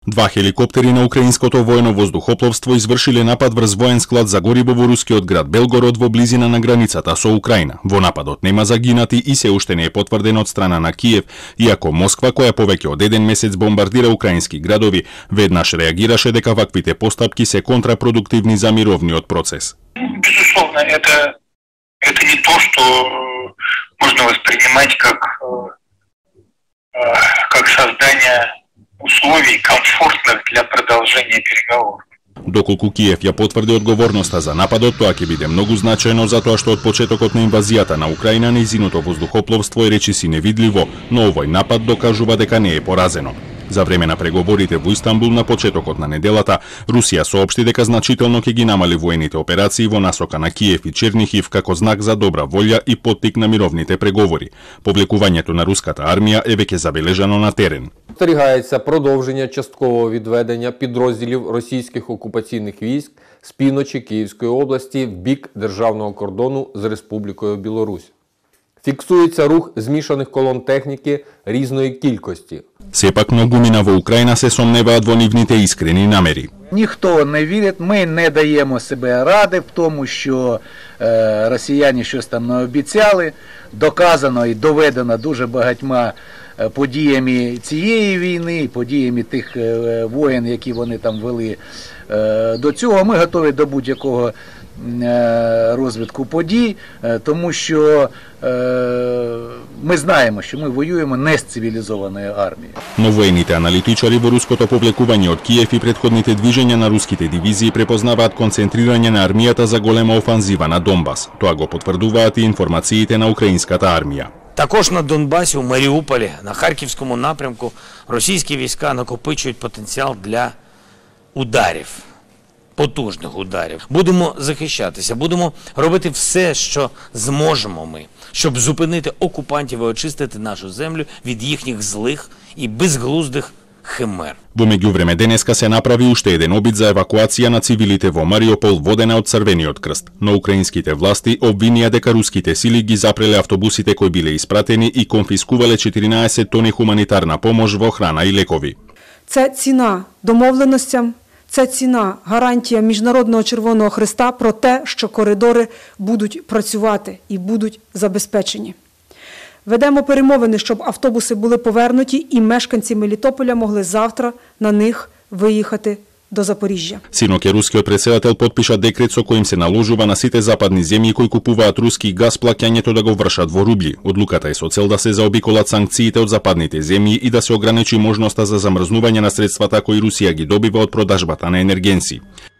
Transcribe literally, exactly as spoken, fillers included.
Два хеликоптери на украинското воено воздухопловство извршиле напад врз воен склад за гориво во рускиот град Белгород во близина на границата со Украина. Во нападот нема загинати и се уште не е потврден од страна на Киев, иако Москва, која повеќе од еден месец бомбардира украински градови, веднаш реагираше дека ваквите постапки се контрапродуктивни за мировниот процес. Безусловно, это, это не то, что можно воспринимать как, как создание условий комфортных для продолжения переговоров. Доколку Киев ја потврди одговорноста за нападот, тоа ќе биде многу значајно затоа што од почетокот на инвазијата на Украина нејзиното воздухопловство е речиси невидливо, но овој напад докажува дека не е поразено. За време на преговорите во Истанбул на почетокот на неделата, Русија соопшти дека значително ќе ги намали воените операции во насока на Киев и Чернихив како знак за добра волја и поттик на мировните преговори. Повлекувањето на руската армија е веќе забележано на терен. Спостерігається продовження часткового відведення підрозділів російських окупаційних військ з півночі Київської області в бік державного кордону з Республікою Білорусь. Фіксується рух змішаних колон техніки різної кількості. Сепак многумина во Україна се сомневаат во нивните іскрені намери. Ніхто не вірить, ми не даємо себе ради в тому, що е, росіяни щось там не обіцяли. Доказано і доведено дуже багатьма подіями цієї війни, подіями тих е, воєн, які вони там вели е, до цього. Ми готові до будь-якого розвитку подій, тому що е, ми знаємо, що ми воюємо не з цивілізованою армією. Но воените аналитичари во руското повлекување од Киев и претходните движења на руските дивизии препознаваат концентрирање на армијата за голема офанзива на Донбас. Тоа го потврдуваат и информациите на украинската армија. Також на Донбасі, у Маріуполі, на Харківському напрямку російські війська накопичують потенціал для ударів. Потужних ударів. Будемо захищатися, будемо робити все, що зможемо ми, щоб зупинити окупантів і очистити нашу землю від їхніх злих і безглуздих химер. Во меѓувреме денеска се направи уште еден обид за евакуација на цивилите во Мариупол водена од Црвениот крст. Но украинските власти обвинија дека руските сили ги запреле автобусите кои биле испратени и конфискувале четиринаесет тони хуманитарна помош во храна и лекови. Це ціна домовленостям. Це ціна, гарантія Міжнародного Червоного Хреста про те, що коридори будуть працювати і будуть забезпечені. Ведемо перемовини, щоб автобуси були повернуті і мешканці Мелітополя могли завтра на них виїхати до Запоріжжя. Синоќа рускиот претседател потпиша декрет со којим се наложува на сите западни земји кои купуваат руски газ плаќањето да го вршат во рубли. Одлуката е со цел да се заобиколат санкциите од западните земји и да се ограничи можноста за замрзнување на средствата кои Русија ги добива од продажбата на енергенци.